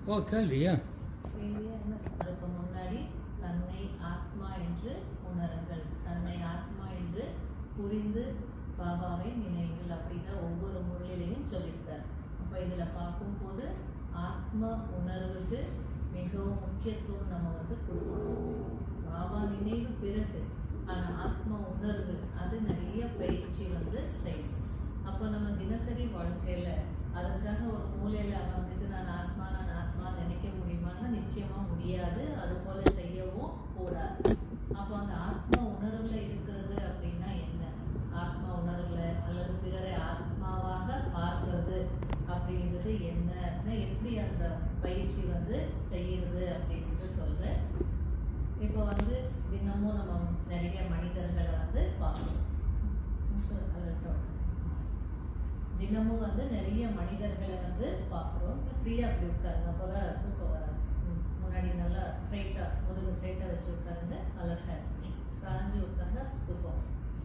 ஓ கேள்வியா? அதுக்கு முன்னாடி தன்னை ஆத்மா என்று உணருங்கள், தன்னை ஆத்மா என்று புரிந்து பாபாவை நினைவுகள் அப்படிதான் ஒவ்வொரு முறையிலையும் சொல்லியிருக்கார். அப்போ இதில் பார்க்கும்போது ஆத்ம உணர்வுக்கு மிகவும் முக்கியத்துவம் நம்ம கொடுக்கணும். பாபா நினைவு பிறகு, ஆனால் ஆத்ம உணர்வு அது நிறைய பயிற்சி செய்யும். அப்போ நம்ம தினசரி வாழ்க்கையில் அதற்காக ஒரு மூலையில் அமர்ந்துட்டு நான் ஆத்மா நினைக்க முடியுமான்னா நிச்சயமாக முடியாது. அது போல செய்யவும் கூடாது. அப்போ அந்த ஆத்ம உணர்வுல இருக்கிறது அப்படின்னா என்ன? ஆத்ம உணர்வுல அல்லது பிறரை ஆத்மாவாக பார்க்கிறது அப்படின்றது என்ன, எப்படி அந்த பயிற்சி செய்யறது அப்படின்றது சொல்றேன். இப்போ தினமும் நம்ம நிறைய மனிதர்களை பார்க்கணும். தினமும் நிறைய மனிதர்களை பார்க்குறோம். ஃப்ரீயாக அப்படி உட்காருங்க, அப்போதான் தூக்கம் வராது. முன்னாடி நல்லா ஸ்ட்ரைட்டாக முதுகு ஸ்ட்ரைட்டாக வச்சு உட்காருங்க, அலர்ட்டாக சாஞ்சு உட்கார்ந்தா தூக்கம்.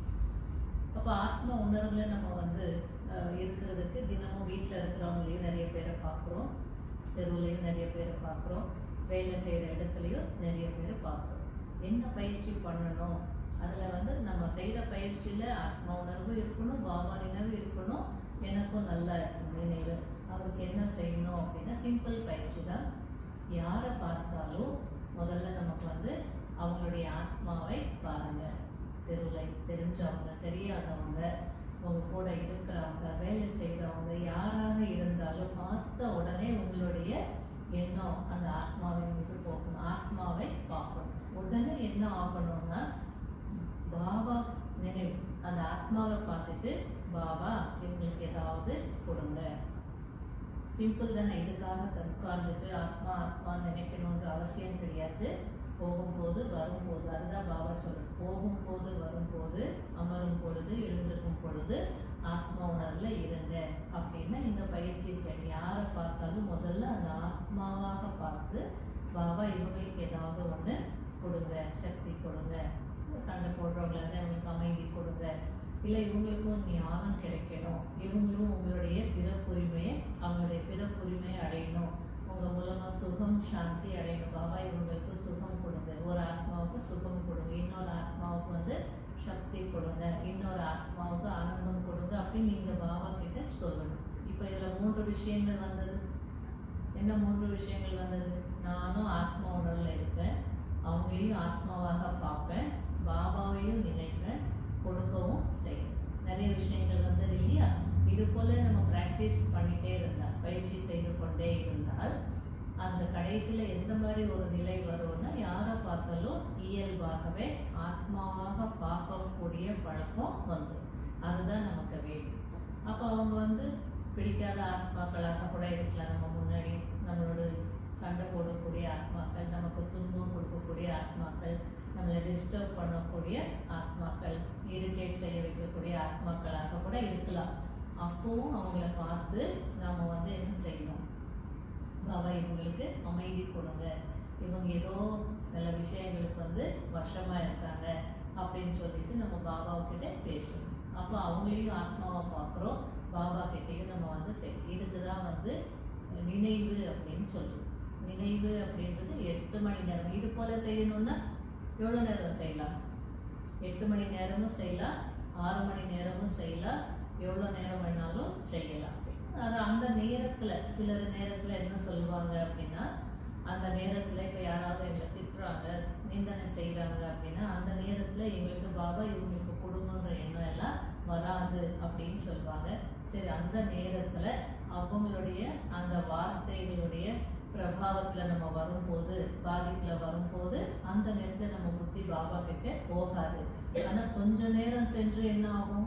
அப்போ ஆத்ம உணர்வுல நம்ம இருக்கிறதுக்கு தினமும் வீட்டில் இருக்கிறவங்களையும் நிறைய பேரை பார்க்குறோம், தெருவுலையும் நிறைய பேரை பார்க்குறோம், வேலை செய்கிற இடத்துலையும் நிறைய பேரை பார்க்குறோம். என்ன பயிற்சி பண்ணணும்? அதில் நம்ம செய்கிற பயிற்சியில் ஆத்ம உணர்வு இருக்கணும், பாபா நினைவு இருக்கணும், எனக்கும் நல்ல நினைவு. அவருக்கு என்ன செய்யணும் அப்படின்னா சிம்பிள் பயிற்சி தான். யாரை பார்த்தாலும் முதல்ல நமக்கு அவங்களுடைய ஆத்மாவை பாருங்க. தெருவில் தெரிஞ்சவங்க, தெரியாதவங்க, உங்க கூட இருக்கிறவங்க, வேலை செய்கிறவங்க, யாராக இருந்தாலும் பார்த்த உடனே உங்களுடைய எண்ணம் அந்த ஆத்மாவின் மீது போகணும். ஆத்மாவை பார்க்கணும். உடனே என்ன ஆகணும்னா பாபா நினைவு. அந்த ஆத்மாவை பார்த்துட்டு பாபா இவங்களுக்கு ஏதாவது கொடுங்க. சிம்பிள் தானே. இதுக்காக உட்கார்ந்துட்டு ஆத்மா ஆத்மா நினைக்கணுன்ற அவசியம் கிடையாது. போகும்போது வரும்போது, அதுதான் பாபா சொல்றது. போகும்போது வரும்போது, அமரும் பொழுது, எழுந்திருக்கும் பொழுது ஆத்மா உணர்வுல இருங்க அப்படின்னா இந்த பயிற்சி சரி. யாரை பார்த்தாலும் முதல்ல அந்த ஆத்மாவாக பார்த்து பாபா இவங்களுக்கு ஏதாவது ஒன்று கொடுங்க, சக்தி கொடுங்க. சண்டை போடுறவங்கள இவங்களுக்கு அமைதி கொடுங்க, இல்லை இவங்களுக்கும் ஞானம் கிடைக்கணும், இவங்களும் உங்களுடைய பிறப்புரிமையை அவங்களுடைய பிறப்புரிமையை அடையணும், உங்கள் மூலமாக சுகம் சாந்தி அடையணும். பாபா இவங்களுக்கு சுகம் கொடுங்க, ஒரு ஆத்மாவுக்கு சுகம் கொடுங்க, இன்னொரு ஆத்மாவுக்கு சக்தி கொடுங்க, இன்னொரு ஆத்மாவுக்கு ஆனந்தம் கொடுங்க அப்படின்னு நீங்கள் பாபா கிட்ட சொல்லணும். இப்போ இதில் 3 விஷயங்கள் வந்தது. என்ன 3 விஷயங்கள் வந்தது? நானும் ஆத்மா உணர்வில் இருப்பேன், அவங்களையும் ஆத்மாவாக பார்ப்பேன், பாபாவையும் நினைப்பேன், கொடுக்கவும் செய்யும். நிறைய விஷயங்கள் வந்தது இல்லையா? இது போல நம்ம பிராக்டிஸ் பண்ணிட்டே இருந்தால், பயிற்சி செய்து கொண்டே இருந்தால் அந்த கடைசியில் எந்த மாதிரி ஒரு நிலை வரும்னா யாரை பார்த்தாலும் இயல்பாகவே ஆத்மாவாக பார்க்கக்கூடிய பழக்கம் வந்துடும். அதுதான் நமக்கு வேணும். அப்போ அவங்க பிடிக்காத ஆத்மாக்களாக கூட இருக்கலாம். நம்ம முன்னாடி நம்மளோட சண்டை போடக்கூடிய ஆத்மாக்கள், நமக்கு துன்பம் கொடுக்கக்கூடிய ஆத்மாக்கள், நம்மளை டிஸ்டர்ப் பண்ணக்கூடிய ஆத்மாக்கள், இரிட்டேட் செய்ய வைக்கக்கூடிய ஆத்மாக்களாக கூட இருக்கலாம். அப்பவும் அவங்கள பார்த்து நம்ம என்ன செய்யணும்? பாபா இவங்களுக்கு அமைதி கொடுங்க, இவங்க ஏதோ சில விஷயங்களுக்கு வசமா இருக்காங்க அப்படின்னு சொல்லிட்டு நம்ம பாபாவுக்கிட்ட பேசணும். அப்போ அவங்களையும் ஆத்மாவை பார்க்குறோம், பாபா கிட்டையும் நம்ம இதுக்குதான் நினைவு அப்படின்னு சொல்றோம். நினைவு அப்படின்றது 8 மணி நேரம். இது போல செய்யணும்னா எவ்வளோ நேரம் செய்யலாம்? 8 மணி நேரமும் செய்யலாம், 6 மணி நேரமும் செய்யலாம், எவ்வளோ நேரம் வேணாலும் செய்யலாம். அது அந்த நேரத்தில் சிலர் நேரத்தில் என்ன சொல்லுவாங்க அப்படின்னா, அந்த நேரத்தில் இப்போ யாராவது எங்களை திட்டுறாங்க, நிந்தனை செய்கிறாங்க அப்படின்னா அந்த நேரத்தில் எங்களுக்கு பாபா இவங்களுக்கு கொடுங்கன்ற எண்ணம் எல்லாம் வராது அப்படின்னு சொல்லுவாங்க. சரி, அந்த நேரத்தில் அவங்களுடைய அந்த வார்த்தைகளுடைய பிரபாவத்தில் நம்ம வரும்போது, பாதிப்பில் வரும்போது அந்த நேரத்தில் நம்ம புத்தி பாபா கிட்ட போகாது. ஆனால் கொஞ்ச நேரம் சென்று என்ன ஆகும்?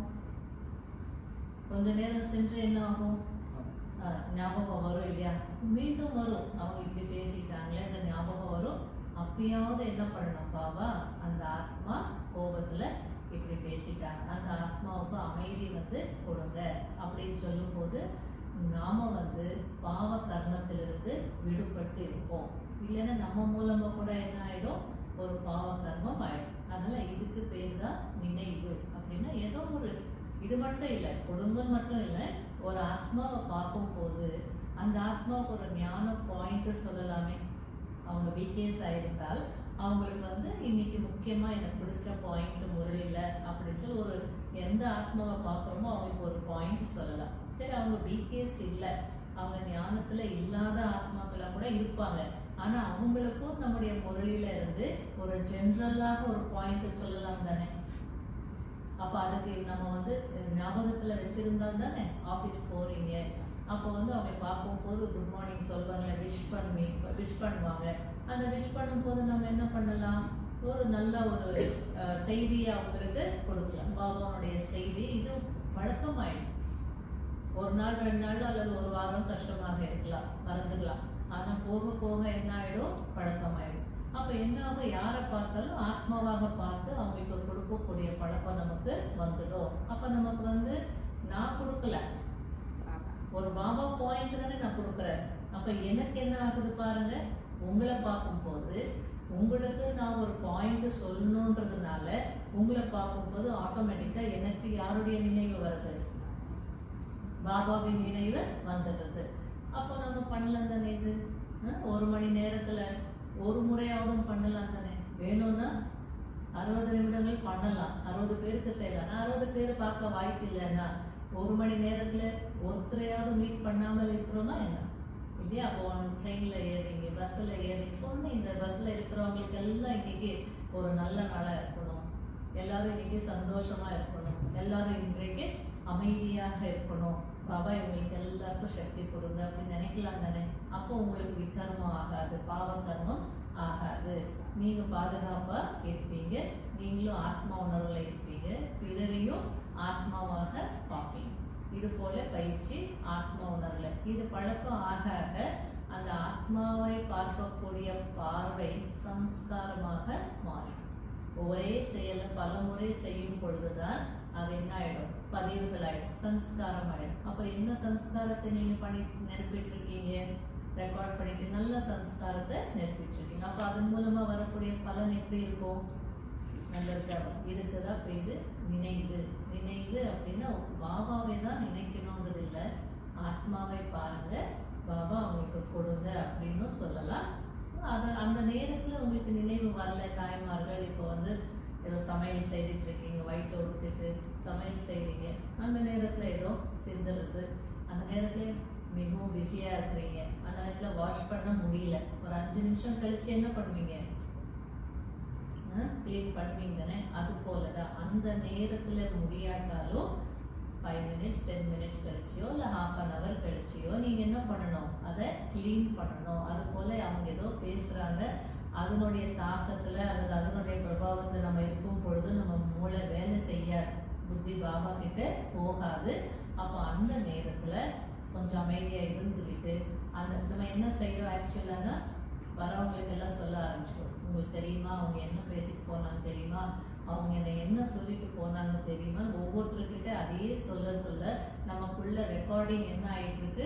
ஞாபகம் வரும் இல்லையா? மீண்டும் வரும், அவங்க இப்படி பேசிட்டாங்களே அந்த ஞாபகம் வரும். அப்பயாவது என்ன பண்ணணும்? பாபா அந்த ஆத்மா கோபத்தில் இப்படி பேசிட்டாங்க, அந்த ஆத்மாவுக்கு அமைதி கொடுங்க அப்படின்னு சொல்லும்போது நாம பாவ கர்மத்திலிருந்து விடுபட்டு இருப்போம். இல்லைன்னா நம்ம மூலமா கூட என்ன ஆயிடும்? ஒரு பாவ கர்மம் ஆயிடும். அதனால இதுக்கு பேர் தான் நினைவு. அப்படின்னா ஏதோ ஒரு இது மட்டும் இல்லை, குடும்பம் மட்டும் இல்லை, ஒரு ஆத்மாவை பார்க்கும் போது அந்த ஆத்மாவுக்கு ஒரு ஞான பாயிண்ட் சொல்லலாமே. அவங்க பிகேஸ் ஆயிருந்தால் அவங்களுக்கு வந்து இன்னைக்கு முக்கியமா எனக்கு பிடிச்ச பாயிண்ட் முரளியில அப்படின்னு சொல்லி ஒரு எந்த ஆத்மாவை பார்க்குறோமோ அவங்களுக்கு ஒரு பாயிண்ட் சொல்லலாம். சரி, அவங்க பிகேஸ் இல்லை, அவங்க ஞானத்துல இல்லாத ஆத்மாக்களா கூட இருப்பாங்க. ஆனா அவங்களுக்கும் நம்முடைய முரளியில இருந்து ஒரு ஜென்ரலாக ஒரு பாயிண்ட் சொல்லலாம் தானே. அப்ப அதுக்கு நம்ம வந்து ஞாபகத்துல வச்சிருந்தால் தானே. ஆஃபீஸ் போறீங்க, அப்போ வந்து அவங்க பார்க்கும்போது குட் மார்னிங் சொல்வாங்க, விஷ் பண்ணுவாங்க. அந்த விஷ் பண்ணும்போது நம்ம என்ன பண்ணலாம், ஒரு நல்ல ஒரு செய்தியை அவங்களுக்கு கொடுக்கலாம், பாபாவுடைய செய்தி. இது பழக்கமாயிடும். ஒரு நாள் 2 நாள் அல்லது ஒரு வாரம் கஷ்டமாக இருக்கலாம், மறந்துடலாம். ஆனா போக போக என்ன ஆயிடும், பழக்கமாயிடும். அப்ப என்ன ஆகும், யாரை பார்த்தாலும் ஆத்மாவாக பார்த்து அவங்களுக்கு கொடுக்கக்கூடிய பழக்கம் நமக்கு வந்துடும். அப்ப நமக்கு வந்து நான் கொடுக்கல, ஒரு பாபா பாயிண்ட் தானே நான் கொடுக்குறேன். அப்ப எனக்கு என்ன ஆகுது பாருங்க, உங்களை பார்க்கும்போது உங்களுக்கு நான் ஒரு பாயிண்ட் சொல்லணுன்றதுனால உங்களை பார்க்கும்போது ஆட்டோமேட்டிக்கா எனக்கு யாருடைய நினைவு வருது, பாபாவின் நினைவு வந்துடுது. அப்போ நம்ம பண்ணலாம் தானே. இது 1 மணி நேரத்துல ஒரு முறையாவது பண்ணலாம் தானே. வேணும்னா 60 நிமிடங்கள் பண்ணலாம், 60 பேருக்கு செய்யலாம். 60 பேர் பார்க்க வாய்ப்பு இல்லைன்னா 1 மணி நேரத்துல ஒருத்தரையாவது மீட் பண்ணாமல் இருக்கிறோமா என்ன இல்லையா. அப்போ ட்ரெயின்ல ஏறீங்க, பஸ்ல ஏறீங்க, இந்த பஸ்ல இருக்கிறவங்களுக்கு எல்லாம் இன்னைக்கு ஒரு நல்ல நாளா இருக்கணும், எல்லாரும் இன்னைக்கு சந்தோஷமா இருக்கணும், எல்லாரும் இன்றைக்கு அமைதியாக இருக்கணும், பாபா இவங்களுக்கு எல்லாருக்கும் சக்தி கொடுங்க அப்படின்னு நினைக்கலாம் தானே. அப்போ உங்களுக்கு விகர்மம் ஆகாது, பாவ கர்மம் ஆகாது, நீங்க பாதுகாப்பா இருப்பீங்க, நீங்களும் ஆத்மா உணர்வுல இருப்பீங்க, பிறரையும் ஆத்மாவாக பார்ப்பீங்க. இது போல பயிற்சி ஆத்மா உணர்வுல இது பழக்கம் ஆக ஆக அந்த ஆத்மாவை பார்க்கக்கூடிய பார்வை சம்ஸ்காரமாக மாறிடும். ஒரே செயலை பலமுறை செய்யும் பொழுதுதான் அது என்ன ஆயிடும், பதிவுகள் ஆயிடும், சம்ஸ்காரம் ஆயிடும். அப்ப என்ன சம்ஸ்காரத்தை நீங்க நெருப்பிட்டு இருக்கீங்க, ரெக்கார்ட் பண்ணிட்டு நல்ல சம்ஸ்காரத்தை நெருப்பிட்டு இருக்கீங்க. அப்ப அதன் மூலமா வரக்கூடிய பலன் எப்படி இருக்கும், நல்லதுக்காக. இதுக்குதான் பேரு நினைவு. நினைவு அப்படின்னா பாபாவை தான் நினைக்கணும்ன்றது இல்லை, ஆத்மாவை பாருங்க, பாபா அவங்களுக்கு கொடுங்க அப்படின்னு சொல்லலாம். அது அந்த நேரத்துல உங்களுக்கு நினைவு வரல, தாய்மார்கள் இப்போ வந்து ஏதோ சமையல் செய்துட்டு இருக்கீங்க, வயிற்று உடுத்திட்டு சமையல் செய்றீங்க, அந்த நேரத்துல ஏதோ சிந்துறது, அந்த நேரத்துல மிகவும் பிஸியா இருக்கிறீங்க, அந்த நேரத்துல வாஷ் பண்ண முடியல, ஒரு 5 நிமிஷம் கழிச்சு என்ன பண்ணுவீங்க, கிளீன் பண்ணுவீங்க தானே. அது போலதான் அந்த நேரத்துல முடியாட்டாலும் 5 minutes 10 minutes கழிச்சியோ இல்ல ½ an hour கழிச்சியோ நீங்க என்ன பண்ணணும், அதை கிளீன் பண்ணணும். அது போல அவங்க ஏதோ பேசுறாங்க, அதனுடைய தாக்கத்துல அல்லது அதனுடைய பிரபாவத்துல நம்ம இருக்கும் பொழுது நம்ம மூளை வேலை செய்யாது, புத்தி பாபா கிட்ட போகாது. அப்போ அந்த நேரத்துல கொஞ்சம் அமைதியா இருந்துகிட்டு அந்த நம்ம என்ன செய்யறோம், ஆக்சுவலானா வரவங்களுக்கு எல்லாம் சொல்ல ஆரம்பிச்சிடும். உங்களுக்கு தெரியுமா அவங்க என்ன பேசிட்டு போனாங்க தெரியுமா, அவங்க என்ன சொல்லிட்டு போனாங்க தெரியுமா, ஒவ்வொருத்தருக்கிட்ட அதையே சொல்ல சொல்ல நமக்குள்ள ரெக்கார்டிங் என்ன ஆயிட்டு இருக்கு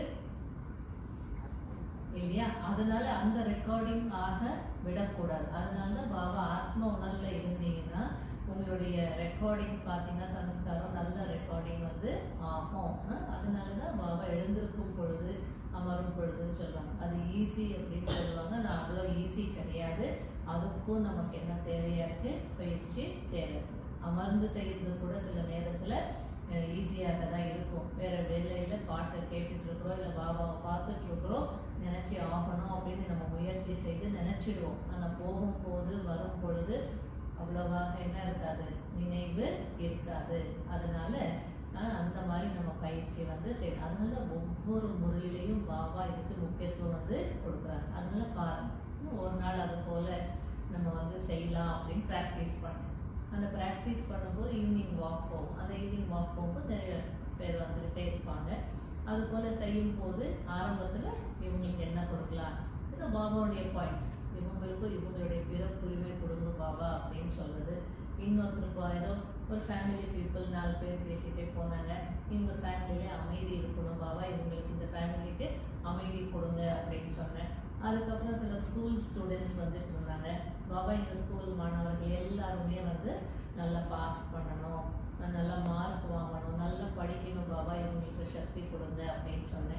இல்லையா. அதனால அந்த ரெக்கார்டிங் ஆக விடக்கூடாது. அதனாலதான் பாபா ஆத்ம உணர்வுல இருந்தீங்கன்னா உங்களுடைய ரெக்கார்டிங் பார்த்தீங்கன்னா சம்ஸ்காரம் நல்ல ரெக்கார்டிங் வந்து ஆகும். அதனாலதான் பாபா எழுந்திருக்கும் பொழுது அமரும் பொழுதுன்னு சொல்லுவாங்க. அது ஈஸி அப்படின்னு சொல்லுவாங்க. நான் அவ்வளோ ஈஸி கிடையாது, அதுக்கும் நமக்கு என்ன தேவையா இருக்கு, பயிற்சி தேவை. அமர்ந்து செய்யறது கூட சில நேரத்துல ஈஸியாக தான் இருக்கும். வேற வேலையில பாட்டை கேட்டுட்டு இருக்கிறோம், இல்லை பாபாவை பார்த்துட்டு இருக்கிறோம், நினைச்சு ஆகணும் அப்படின்னு நம்ம முயற்சி செய்து நினைச்சிடுவோம். ஆனா போகும்போது வரும் பொழுது அவ்வளவாக என்ன இருக்காது, நினைவு இருக்காது. அதனால அந்த மாதிரி நம்ம பயிற்சி வந்து செய்யணும். அதனால ஒவ்வொரு முறையிலையும் பாபா இதுக்கு முக்கியத்துவம் வந்து கொடுக்குறாங்க. அதனால பாருங்க, ஒரு நாள் அது போல நம்ம வந்து செய்யலாம் அப்படின்னு ப்ராக்டிஸ் பண்ணணும். அந்த ப்ராக்டிஸ் பண்ணும்போது ஈவினிங் வாக் போகும். அந்த ஈவினிங் வாக் போகும்போது நிறைய பேர் வந்துகிட்டே இருப்பாங்க. அது போல செய்யும் போது ஆரம்பத்துல இவங்களுக்கு என்ன கொடுக்கலாம், இது பாபாவுடைய பாயிண்ட்ஸ், இவங்களுக்கும் இவங்களுடைய பிறப்புரிமை கொடுங்க பாபா அப்படின்னு சொல்றது. இன்னொருத்தருக்கு ஏதோ ஒரு ஃபேமிலி பீப்புள் 4 பேர் பேசிட்டே போனாங்க, இந்த ஃபேமிலியில அமைதி இருக்கணும் பாபா, இவங்களுக்கு இந்த ஃபேமிலிக்கு அமைதி கொடுங்க அப்படின்னு சொன்னேன். அதுக்கப்புறம் சில ஸ்கூல் ஸ்டூடெண்ட்ஸ் வந்துட்டு இருந்தாங்க, பாபா இந்த ஸ்கூல் மாணவர்கள் எல்லாருமே வந்து நல்லா பாஸ் பண்ணணும், நல்லா மார்க் வாங்கணும், நல்லா படிக்கணும் பாபா, இவங்களுக்கு சக்தி கொடுங்க அப்படின்னு சொன்னேன்.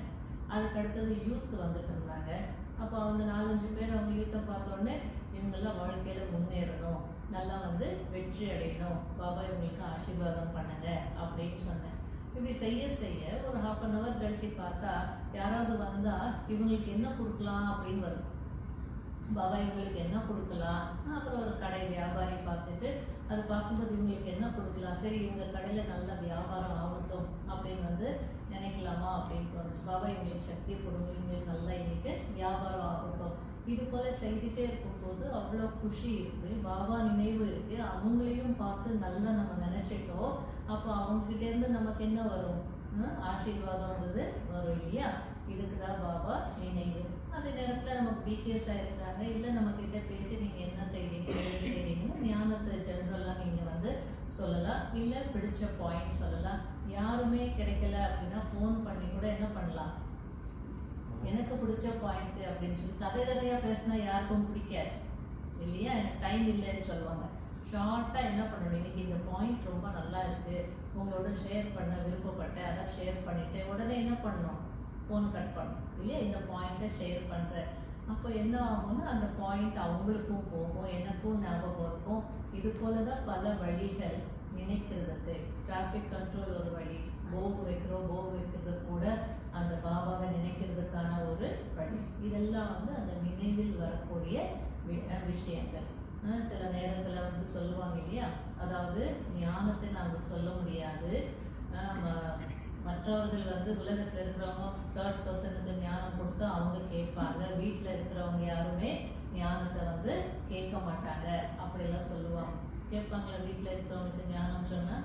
அதுக்கு அடுத்தது யூத் வந்துட்டு இருந்தாங்க. அப்போ அவங்க 4-5 பேர் அவங்க யூத்தை பார்த்தோன்னே இவங்கெல்லாம் வாழ்க்கையில் முன்னேறணும், நல்லா வந்து வெற்றி அடையணும், பாபா இவங்களுக்கு ஆசீர்வாதம் பண்ணுங்க அப்படின்னு சொன்னேன். இப்படி செய்ய செய்ய ஒரு 1/2 hour கழிச்சு பார்த்தா யாராவது வந்தால் இவங்களுக்கு என்ன கொடுக்கலாம் அப்படின்னு வருது. பாபா இவங்களுக்கு என்ன கொடுக்கலாம், அப்புறம் ஒரு கடை வியாபாரி பார்த்துட்டு அது பார்க்கும்போது இவங்களுக்கு என்ன கொடுக்கலாம், சரி இவங்க கடையில் நல்ல வியாபாரம் ஆகட்டும் அப்படின்னு வந்து நினைக்கலாமா அப்படின்னு தோணுச்சு. பாபா இவங்களுக்கு சக்தி கொடுங்க, இவங்களுக்கு நல்லா இன்னைக்கு வியாபாரம் ஆகட்டும். இது போல செய்துட்டே இருக்கும்போது அவ்வளோ குஷி இருக்கு, பாபா நினைவு இருக்கு. அவங்களையும் பார்த்து நல்லா நம்ம நினைச்சிட்டோம். அப்போ அவங்ககிட்ட இருந்து நமக்கு என்ன வரும், ஆசீர்வாதம்ன்றது வரும் இல்லையா. இதுக்கு தான் பாபா நினைவு. அதே நேரத்தில் நமக்கு பிகேஸ் ஆயிருக்காங்க, இல்லை நம்ம கிட்ட பேசி நீங்க என்ன செய்றீங்க என்ன செய்றீங்கன்னு ஞானத்தை ஜென்ரலாக நீங்க வந்து சொல்லலாம், இல்லை பிடிச்ச பாயிண்ட் சொல்லலாம். யாருமே கிடைக்கல அப்படின்னா ஃபோன் பண்ணி கூட என்ன பண்ணலாம், எனக்கு பிடிச்ச பாயிண்ட் அப்படின்னு சொல்லி கதையா பேசினா யாருக்கும் பிடிக்காது இல்லையா. எனக்கு டைம் இல்லைன்னு சொல்லுவாங்க. ஷார்ட்டா என்ன பண்ணணும், இன்னைக்கு இந்த பாயிண்ட் ரொம்ப நல்லா இருக்கு, உங்களோட ஷேர் பண்ண விருப்பப்பட்டேன், அதை ஷேர் பண்ணிட்டு உடனே என்ன பண்ணணும், ஃபோன் கட் பண்ணணும் இல்லையா. இந்த பாயிண்ட்டை ஷேர் பண்ணுறேன். அப்போ என்ன ஆகும்னா அந்த பாயிண்ட் அவங்களுக்கும் போகும், எனக்கும் ஞாபகம் இருக்கும். இது போல தான் பல வழிகள் நினைக்கிறதுக்கு. டிராஃபிக் கண்ட்ரோல் ஒரு வழி, போக் வைக்கிறது கூட அந்த பாபாவை நினைக்கிறதுக்கான ஒரு வழி. இதெல்லாம் வந்து அந்த நினைவில் வரக்கூடிய விஷயங்கள். சில நேரத்தில் வந்து சொல்லுவாங்க இல்லையா, அதாவது ஞானத்தை நாங்கள் சொல்ல முடியாது, மற்றவர்கள் வந்து உலகத்தில் இருக்கிறவங்க 3rd பர்சனுக்கு ஞானம் கொடுத்து அவங்க கேட்பாங்க, வீட்டில் இருக்கிறவங்க யாருமே ஞானத்தை வந்து கேட்க மாட்டாங்க அப்படிலாம் சொல்லுவாங்க. கேட்பாங்களா வீட்டில் இருக்கிறவங்களுக்கு ஞானம் சொன்னா?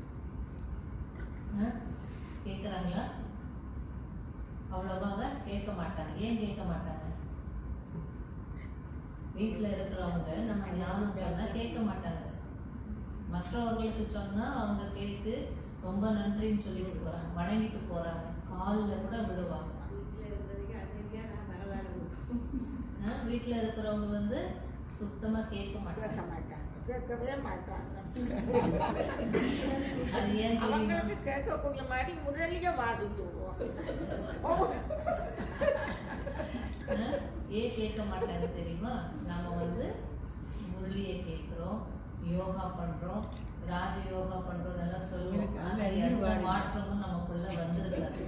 கேட்குறாங்களா? அவ்வளவாக கேட்க மாட்டாங்க. ஏன் கேட்க மாட்டாங்க? வீட்டில் இருக்கிறவங்க நம்ம ஞானம் சொன்னா கேட்க மாட்டாங்க. மற்றவர்களுக்கு சொன்னா அவங்க கேட்டு ரொம்ப நன்றின்னு சொல்லிட்டு போறாங்க, வணங்கிட்டு போறாங்க, காலில் கூட விடுவாங்க. வீட்டுல இருக்கிறவங்க வந்து சுத்தமா கேட்க மாட்டாங்க, கேட்கவே மாட்டாங்க. அது ஏன் அவங்களுக்கு கேட்கக்கூடிய மாதிரி முதலிய வாசிச்சுடுவோம். ஏன் கேட்க மாட்டாங்க தெரியுமா? நம்ம வந்து முரளியை கேட்கிறோம், யோகா பண்றோம், ராஜ யோகா பண்றோம், நல்லா சொல்லுவோம். ஆனா எந்த மாற்றமும் நமக்குள்ள வந்திருக்காது,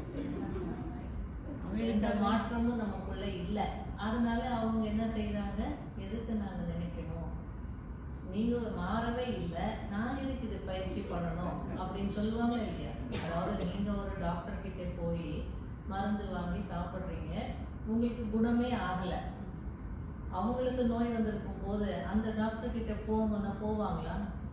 எந்த மாற்றமும் நமக்குள்ள இல்லை. அதனால அவங்க என்ன செய்யறாங்க, எதுக்கு நாங்க நினைக்கணும், நீங்க மாறவே இல்லை, நான் எதுக்கு இது பயிற்சி பண்ணணும் அப்படின்னு சொல்லுவாங்களே இல்லையா. அதாவது நீங்க ஒரு டாக்டர் கிட்ட போய் மருந்து வாங்கி சாப்பிட்றீங்க, உங்களுக்கு குணமே ஆகல, அவங்களுக்கு நோய் வந்திருக்கும் போது அந்த டாக்டர் கிட்ட போங்கன்னா போவாங்களா?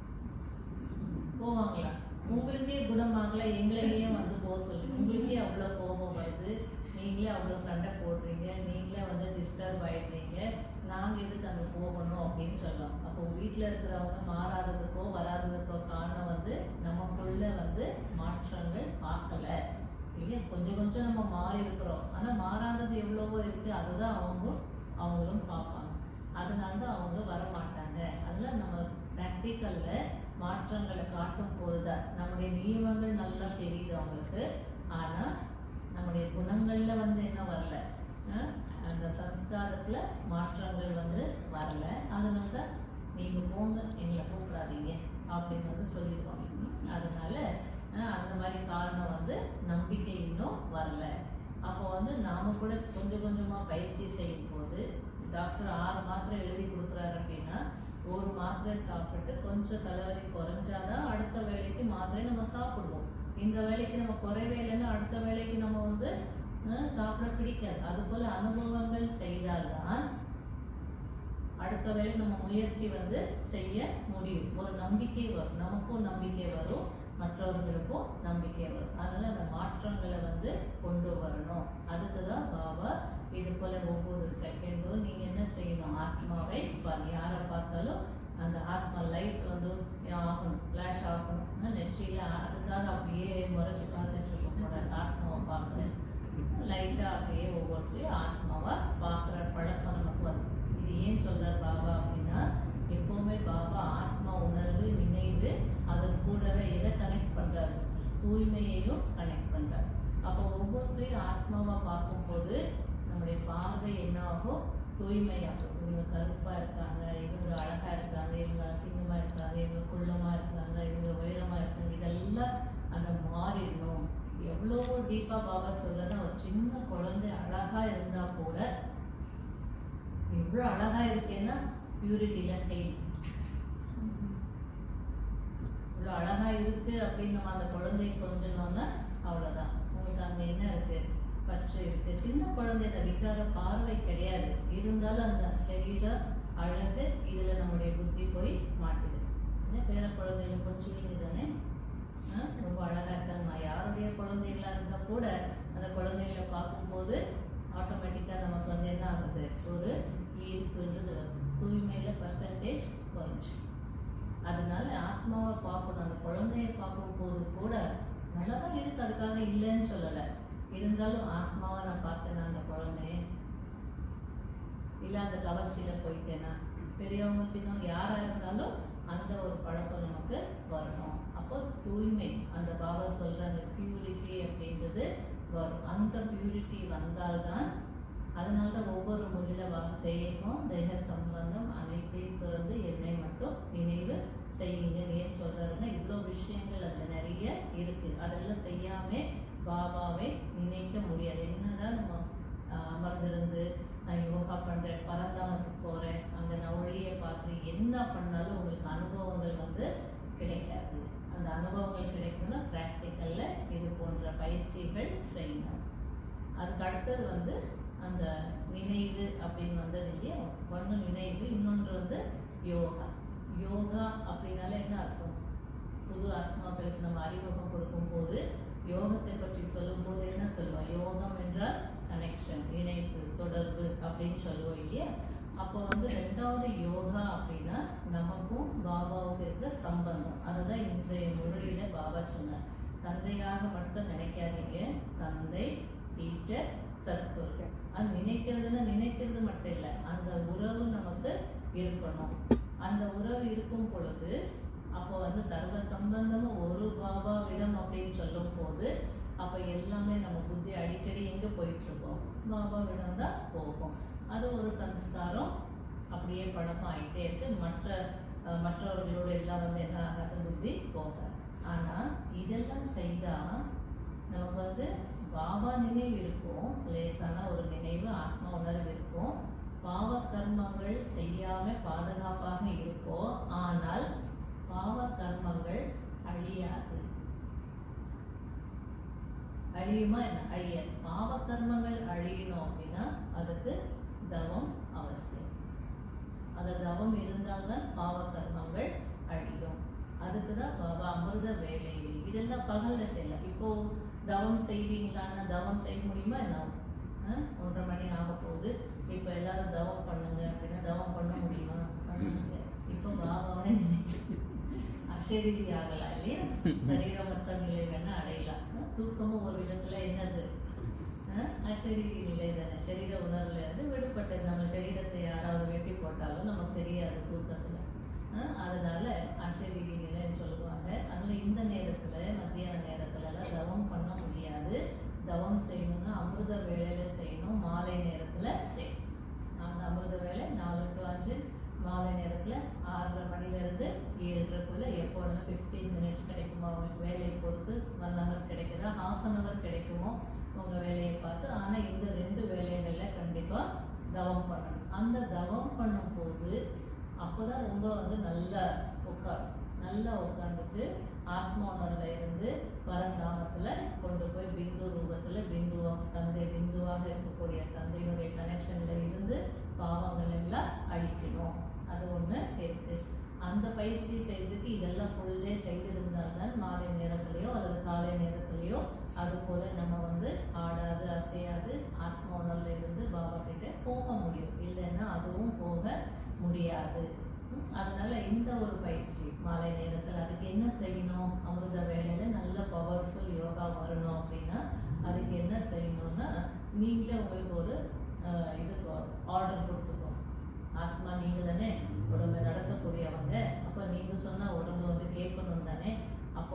உங்களுக்கே குணமாகல, எங்களையே வந்து போக சொல்லி, உங்களுக்கே அவ்வளோ கோபம் வருது, நீங்களே அவ்வளோ சண்டை போடுறீங்க, நீங்களே வந்து டிஸ்டர்ப் ஆயிடுறீங்க, நாங்கள் எதுக்கு அங்கே போகணும் அப்படின்னு சொல்லலாம். அப்போ வீட்டில் இருக்கிறவங்க மாறாததுக்கோ வராததுக்கோ காரணம் வந்து நமக்குள்ள வந்து மாற்றங்கள் பார்க்கல இல்லையா. கொஞ்சம் கொஞ்சம் நம்ம மாறி இருக்கிறோம், ஆனால் மாறாதது எவ்வளவோ இருக்கு, அதுதான் அவங்களும் பார்ப்பாங்க. அதனால தான் அவங்க வரமாட்டாங்க. அதெல்லாம் நம்ம ப்ராக்டிக்கல்ல மாற்றங்களை காட்டும் போதுதான் நம்முடைய நியமங்கள் நல்லா தெரியுது அவங்களுக்கு. ஆனா நம்முடைய குணங்கள்ல வந்து என்ன வரல, அந்த சம்ஸ்காரத்துல மாற்றங்கள் வந்து வரல. அதனால தான் நீங்க போங்க, எங்களை கூப்பிடாதீங்க அப்படின்னு வந்து சொல்லிடுவாங்க. அதனால அந்த மாதிரி காரணம் வந்து நம்பிக்கை இன்னும் வரல. அப்போ வந்து நாம கூட கொஞ்சம் கொஞ்சமா பயிற்சி செய்யும் போது டாக்டர் 6 மாத்திரை எழுதி கொடுக்குறாரு அப்படின்னா ஒரு மாத்திரை சாப்பிட்டு கொஞ்சம் தலைவலி குறைஞ்சாதான் அடுத்த வேலைக்கு மாத்திரை நம்ம சாப்பிடுவோம். இந்த வேலைக்கு நம்ம குறைவே இல்லைன்னா அடுத்த வேலைக்கு நம்ம வந்து சாப்பிட பிடிக்காது. அது போல அனுபவங்கள் செய்தால்தான் அடுத்த வேலைக்கு நம்ம முயற்சி வந்து செய்ய முடியும். ஒரு நம்பிக்கை வரும், நமக்கும் நம்பிக்கை வரும், மற்றவர்களுக்கும் நம்பிக்கை வரும். அதனால அந்த மாற்றங்களை வந்து கொண்டு வரணும். அதுக்குதான் பாபா இது போல ஒவ்வொரு செகண்டும் நீங்க என்ன செய்யணும், ஆத்மாவை யாரை பார்த்தாலும் அந்த ஆத்மா லைட் வந்து ஆகணும், ஃபிளாஷ் ஆகணும், நெற்றியில. அதுக்காக அப்படியே முறைச்சு பார்த்துட்டு இருக்க கூடாது. ஆத்மாவை பார்க்குறேன் லைட்டா அப்படியே ஒவ்வொருத்தையும் ஆத்மாவை பார்க்குற பழக்கம் நமக்கு வரும். இது ஏன் சொல்றார் பாபா அப்படின்னா, எப்பவுமே பாபா ஆத்மா உணர்வு நினைவு அதன் கூடவே எதை கனெக்ட் பண்றாரு, தூய்மையையும் கனெக்ட் பண்றாரு. அப்போ ஒவ்வொருத்தரையும் ஆத்மாவா பார்க்கும்போது நம்முடைய பார்வை என்ன ஆகும்? தூய்மையாகும். இவங்க கருப்பா இருக்காங்க, இவங்க அழகா இருக்காங்க, இவங்க அசிங்கமா இருக்காங்க, இவங்க குள்ளமா இருக்காங்க, இவங்க உயரமா இருக்காங்க, இதெல்லாம் அந்த மாறிடணும். எவ்வளோ டீப்பா பாபா சொல்றேன்னா, ஒரு சின்ன குழந்தை அழகா இருந்தா கூட இவ்வளோ அழகா இருக்கேன்னா பியூரிட்டியில ஃபெயில். இவ்வளோ அழகா இருக்கு அப்படின்னு நம்ம அந்த குழந்தைய கொஞ்சோம்னா அவ்வளோதான். உங்களுக்கு அங்க என்ன இருக்கு? பற்று இருக்கு. சின்ன குழந்தைய விகார பார்வை கிடையாது, இருந்தாலும் அந்த சரீர அழகு இதுல நம்முடைய புத்தி போய் மாட்டுது. பேர குழந்தைகளை கொஞ்சம் நீங்க தானே ரொம்ப அழகா இருக்காங்க. யாருடைய குழந்தைகளா இருந்தா கூட அந்த குழந்தைகளை பார்க்கும்போது ஆட்டோமேட்டிக்கா நமக்கு வந்து என்ன ஆகுது? ஒரு ஈர்ப்புன்றது தூய்மையில பர்சன்டேஜ் குறைஞ்சு. அதனால ஆத்மாவை பார்க்கணும். அந்த குழந்தைய பார்க்கும் போது கூட நல்லாதான் இருக்கு, அதுக்காக இல்லைன்னு சொல்லலை. இருந்தாலும் ஆத்மாவை நான் பார்த்தேன்னா அந்த குழந்தைய இல்லை அந்த கவர்ச்சியில போயிட்டேன்னா, பெரியவங்க சின்னவங்க யாரா இருந்தாலும் அந்த ஒரு பழக்கம் நமக்கு வரணும். அப்போ தூய்மை, அந்த பாபா சொல்ற அந்த பியூரிட்டி அப்படின்றது வரும். அந்த பியூரிட்டி வந்தால்தான், அதனால்தான் ஒவ்வொரு மொழியில தேகம் தேக சம்பந்தம் அனைத்தையும் துறந்து என்னை மட்டும் நினைவு செய்யுங்க. ஏன் சொல்றாருன்னா, இவ்வளோ விஷயங்கள் அதுல நிறைய இருக்கு. அதெல்லாம் செய்யாம பாபாவை நினைக்க முடியாது. என்னதான் நம்ம அமர்ந்திருந்து நான் யோகா பண்றேன், பரந்தாமத்துக்கு போறேன், அங்க நான் ஒளியை பார்த்து என்ன பண்ணாலும் உங்களுக்கு அனுபவங்கள் வந்து கிடைக்காது. அந்த அனுபவங்கள் கிடைக்கணும்னா பிராக்டிக்கல்ல இது போன்ற பயிற்சிகள் செய்யணும். அதுக்கு அடுத்தது வந்து அந்த நினைவு அப்படின்னு வந்தது இல்லையா? ஒன்று நினைவு, இன்னொன்று வந்து யோகா. யோகா அப்படின்னால என்ன அர்த்தம்? புது ஆத்மாக்களுக்கு நம்ம அறிமுகம் கொடுக்கும் போது யோகத்தை பற்றி சொல்லும் போது என்ன சொல்லுவோம்? யோகம் என்றால் கனெக்ஷன், இணைப்பு, தொடர்பு அப்படின்னு சொல்லுவோம் இல்லையா? அப்போ வந்து ரெண்டாவது யோகா அப்படின்னா நமக்கும் பாபாவுக்கு இருக்கிற சம்பந்தம். அதுதான் இன்றைய முரளியில பாபா சொன்னார். தந்தையாக மட்டும் நினைக்காதீங்க, தந்தை, டீச்சர், சத்குரு. அது நினைக்கிறதுன்னா நினைக்கிறது மட்டும் இல்லை, அந்த உறவு நமக்கு இருக்கணும். அந்த உறவு இருக்கும் பொழுது அப்போ வந்து சர்வ சம்பந்தமும் ஒரு பாபாவிடம் அப்படின்னு சொல்லும் போது அப்போ எல்லாமே நம்ம புத்தி அடிக்கடி எங்கே போயிட்டு இருக்கோம்? பாபாவிடம் தான் போகும். அது ஒரு சம்ஸ்காரம் அப்படியே பழக்கம் ஆகிட்டே இருக்கு. மற்றவர்களோட எல்லாம் வந்து என்ன ஆகாத புத்தி போக. ஆனால் இதெல்லாம் செய்தா நமக்கு வந்து பாபா நினைவு இருக்கும், லேசான ஒரு நினைவு, ஆத்மா உணர்வு இருக்கும். பாவ கர்மங்கள் செய்யாம பாதுகாப்பாக இருப்போம். ஆனால் பாவ கர்மங்கள் அழியாது. அழியுமா என்ன? அழியாது. பாவ கர்மங்கள் அழியணும் அப்படின்னா அதுக்கு தவம் அவசியம். அந்த தவம் இருந்தால்தான் பாவ கர்மங்கள் அழியும். அதுக்குதான் பாபா அமிர்த வேலையில் இதெல்லாம் பகல்ல செய்யலாம். இப்போ தவம் செய்வீங்களான்னா தவம் செய்ய முடியுமா என்ன? 1:30 மணி ஆக போகுது. இப்போ எல்லாரும் தவம் பண்ணுங்க அப்படின்னா தவம் பண்ண முடியுமா? இப்போ பாபாவே அசரீரி ஆகலாம் இல்லையா? சரீரமற்ற நிலை வேணா அடையலாம். தூக்கமும் ஒரு விதத்துல என்னது? அசரீரி நிலை தானே. சரீர உணர்வுல இருந்து விடுபட்டது. நம்ம சரீரத்தை யாராவது வெட்டி போட்டாலும் நமக்கு தெரியாது தூக்கத்துல. அதனால அசரீரி நிலைன்னு சொல்லுவாங்க. அதனால இந்த நேரத்துல மத்தியான நேரத்துல எல்லாம் தவம் பண்ண முடியாது. தவம் செய்யணும்னா அமிர்த வேளையில செய்யணும், மாலை நேரத்துல செய்யணும். அந்த அமிர்த வேலை 4 to 5, மாலை நேரத்துல 6:30 மணிலேருந்து 7:30க்குள்ள எப்போ 15 மினிட்ஸ் கிடைக்குமோ அவங்களுக்கு வேலையை பொறுத்து 1 hour கிடைக்குதா, 1/2 hour கிடைக்குமோ உங்க வேலையை பார்த்து. ஆனா இந்த 2 வேலைகள்ல கண்டிப்பா தவம் பண்ணணும். அந்த தவம் பண்ணும் போது அப்போதான் ரொம்ப வந்து நல்லா உட்கார்ந்துட்டு ஆத்மா உணர்வுல இருந்து பரந்தாமத்துல கொண்டு போய் பிந்து ரூபத்துல தந்தை பிந்துவாக இருக்கக்கூடிய தந்தையினுடைய கனெக்ஷன்ல இருந்து பாவங்கள் எல்லாம் அழிக்கணும். அது ஒண்ணு இருக்கு. அந்த பயிற்சி செய்யறதுக்கு இதெல்லாம் ஃபுல் டே செய்திருந்தால்தான் மாலை நேரத்திலேயோ அல்லது காலை நேரத்திலேயோ அது போல நம்ம வந்து ஆடாது அசையாது ஆத்மா உணர்வுல இருந்து பாபா கிட்ட போக முடியும். இல்லைன்னா அதுவும் போக முடியாது. அதனால இந்த ஒரு பயிற்சி மாலை நேரத்தில் அதுக்கு என்ன செய்யணும்? அமிர்த வேலையில நல்ல பவர்ஃபுல் யோகா வரணும் அப்படின்னா அதுக்கு என்ன செய்யணும்னா, நீங்களே உங்களுக்கு ஒரு ஆர்டர் கொடுத்துக்கோ. ஆத்மா நீங்க தானே உடம்பை நடத்தக்கூடியவங்க. அப்போ நீங்க சொன்னா உடம்பு வந்து கேட்கணும் தானே. அப்போ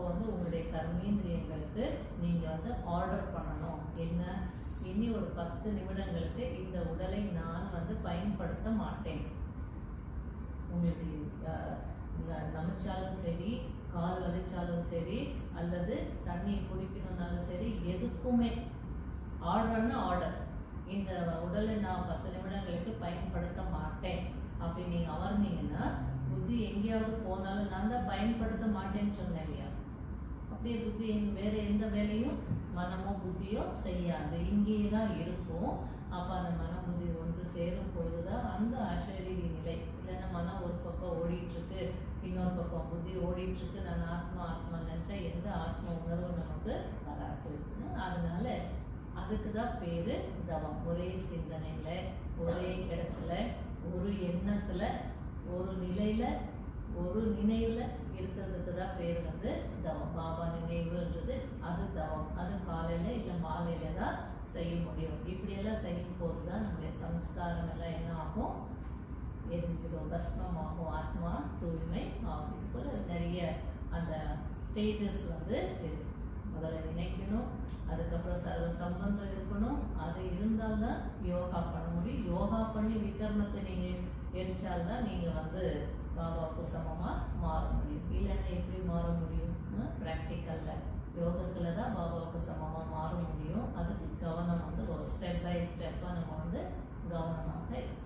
வந்து உங்களுடைய கர்மேந்திரியங்களுக்கு நீங்க வந்து ஆர்டர் பண்ணணும். என்ன, இனி ஒரு 10 நிமிடங்களுக்கு இந்த உடலை நான் வந்து பயன்படுத்த மாட்டேன். உங்களுக்கு நமைச்சாலும் சரி, கால் வலிச்சாலும் சரி, அல்லது தண்ணியை குடிக்கணும்னாலும் சரி, எதுக்குமே ஆர்டர்னு ஆர்டர். இந்த உடலை நான் 10 நிமிடங்களுக்கு பயன்படுத்த மாட்டேன் அப்படி நீங்க அமர்ந்தீங்கன்னா புத்தி எங்கேயாவது போனாலும் நான் தான் பயன்படுத்த மாட்டேன்னு சொன்னேன் இல்லையா, அப்படியே புத்தி வேற எந்த வேலையும் மனமோ புத்தியோ செய்யாது, இங்கேயே தான் இருக்கும். அப்ப அந்த மன புத்தி ஒன்று சேரும் பொழுதுதான் அந்த அசரீரி நிலை. இல்லைன்னா மனம் ஒரு பக்கம் ஓடிட்டு இருக்கு, இன்னொரு பக்கம் புத்தி ஓடிட்டு இருக்கு, நான் ஆத்மா ஆத்மா நினைச்சா எந்த ஆத்ம உணர்வு நமக்கு வராது. அதனால அதுக்குதான் பேரு தவம். ஒரே சிந்தனையில, ஒரே இடத்துல, ஒரு எண்ணத்துல, ஒரு நிலையில, ஒரு நினைவுல இருக்கிறதுக்கு தான் பேர் வந்து தவம். பாபா நினைவுன்றது அது தவம். அது காலையில இல்ல மாலையில தான் செய்ய முடியும். இப்படியெல்லாம் செய்யும் போதுதான் நம்முடைய சம்ஸ்காரம் எல்லாம் என்ன ஆகும், எரிஞ்சிடும், பஸ்மமாகும், ஆத்மா தூய்மை ஆகும். இது போல நிறைய அந்த ஸ்டேஜஸ் வந்து இருக்கு. முதல்ல நினைக்கணும், அதுக்கப்புறம் சர்வ சம்பந்தம் இருக்கணும். அது இருந்தால்தான் யோகா பண்ண முடியும். யோகா பண்ணி விக்ரமத்தை நீங்க எரிச்சால்தான் நீங்க வந்து பாபாவுக்கு சமமா மாற முடியும். இல்லைன்னா எப்படி மாற முடியும்? பிராக்டிக்கல்ல யோகத்துல தான் பாபாவுக்கு சமமா மாற முடியும். அதுக்கு கவனம் வந்து ஒரு ஸ்டெப் பை ஸ்டெப்பா நம்ம வந்து கவனமாக இருக்கும்.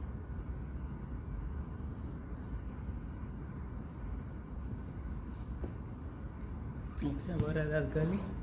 வேற ஏதாவது கேள்வி?